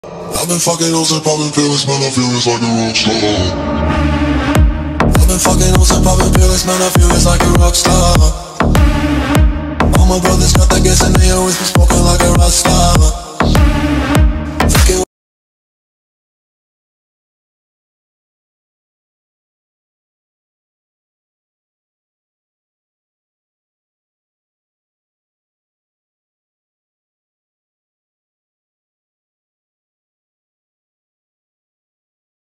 I've been fucking hoes and popping pills, man, I feel it's like a rock star. I've been fucking hoes and popping pills, man, I feel it's like a rock star. All my brothers got that gas and they always been smoking like a rock star.